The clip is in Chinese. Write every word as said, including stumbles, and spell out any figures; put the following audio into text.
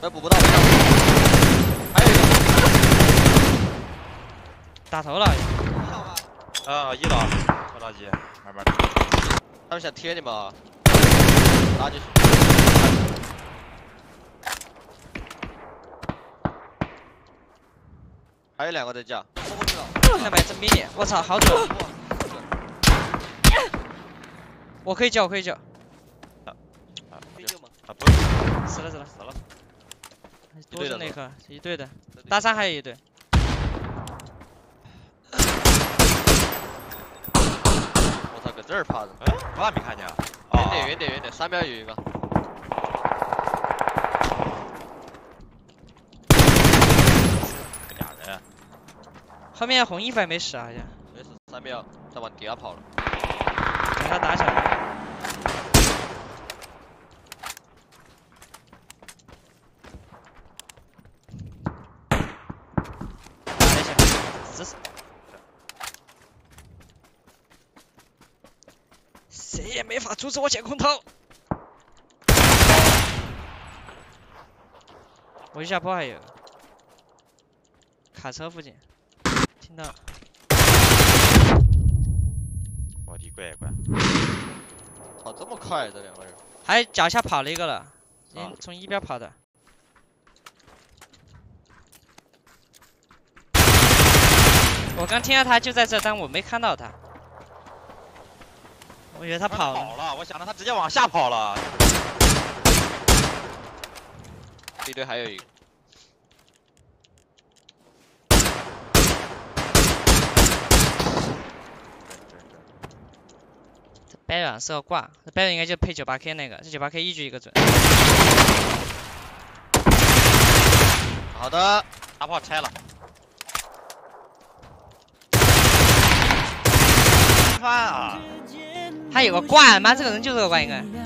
这补不到，还有一个打头了。 啊，一楼，拖拉机，慢慢。 他们想贴你们啊，拉进去。还有两个在架，冲过去了。 那边真逼你！我操，好准！我可以救，我可以救。 可以救吗？ 啊不， 死了死了死了。 多着那颗，一队的，大山还有一队。 我操，搁这儿趴着。 哎，我咋没看见啊？ 远点远点远点，三秒有一个。 俩人。 后面红衣服还没死啊，好像。 没事，三秒，再往底下跑了。 给他打起来。打一下，死死。谁也没法阻止我捡空投。我一下坡还有卡车附近，听到。 我的乖乖！ 跑这么快，这两个人。 还脚下跑了一个了，嗯，从一边跑的。我刚听到他就在这，但我没看到他。我以为他跑了。 跑了，我想着他直接往下跑了。 这队还有一个。 白软是个挂，白软应该就配九八 K 那个，这九八 K 一局一个准。 好的， 大炮拆了。翻啊！ 他有个挂，妈这个人就是个挂应该。